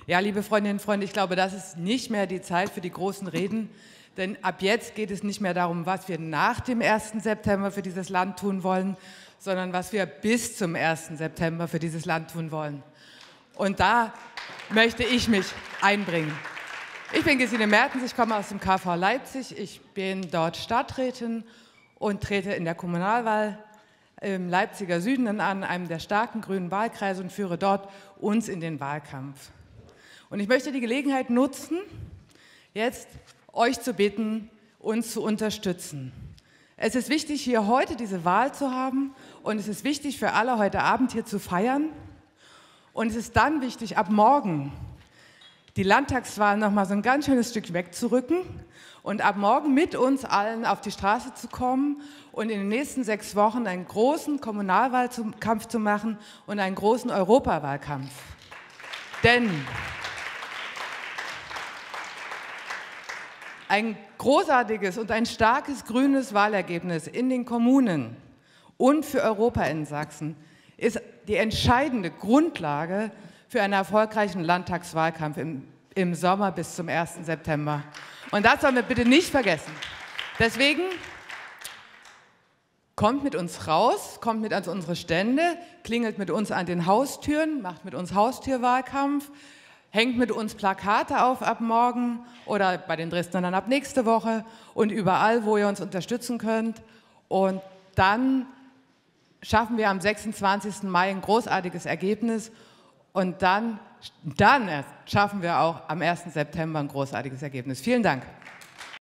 Ja, liebe Freundinnen und Freunde, ich glaube, das ist nicht mehr die Zeit für die großen Reden, denn ab jetzt geht es nicht mehr darum, was wir nach dem 1. September für dieses Land tun wollen, sondern was wir bis zum 1. September für dieses Land tun wollen. Und da möchte ich mich einbringen. Ich bin Gesine Mertens, ich komme aus dem KV Leipzig, ich bin dort Stadträtin und trete in der Kommunalwahl im Leipziger Süden an, einem der starken grünen Wahlkreise, und führe dort uns in den Wahlkampf. Und ich möchte die Gelegenheit nutzen, jetzt euch zu bitten, uns zu unterstützen. Es ist wichtig, hier heute diese Wahl zu haben, und es ist wichtig für alle, heute Abend hier zu feiern. Und es ist dann wichtig, ab morgen die Landtagswahl noch mal so ein ganz schönes Stück wegzurücken und ab morgen mit uns allen auf die Straße zu kommen und in den nächsten 6 Wochen einen großen Kommunalwahlkampf zu machen und einen großen Europawahlkampf. Denn ein großartiges und ein starkes grünes Wahlergebnis in den Kommunen und für Europa in Sachsen ist die entscheidende Grundlage für einen erfolgreichen Landtagswahlkampf im Sommer bis zum 1. September. Und das sollen wir bitte nicht vergessen. Deswegen kommt mit uns raus, kommt mit an unsere Stände, klingelt mit uns an den Haustüren, macht mit uns Haustürwahlkampf, hängt mit uns Plakate auf ab morgen oder bei den Dresdnern dann ab nächste Woche und überall, wo ihr uns unterstützen könnt. Und dann schaffen wir am 26. Mai ein großartiges Ergebnis. Und dann erst schaffen wir auch am 1. September ein großartiges Ergebnis. Vielen Dank.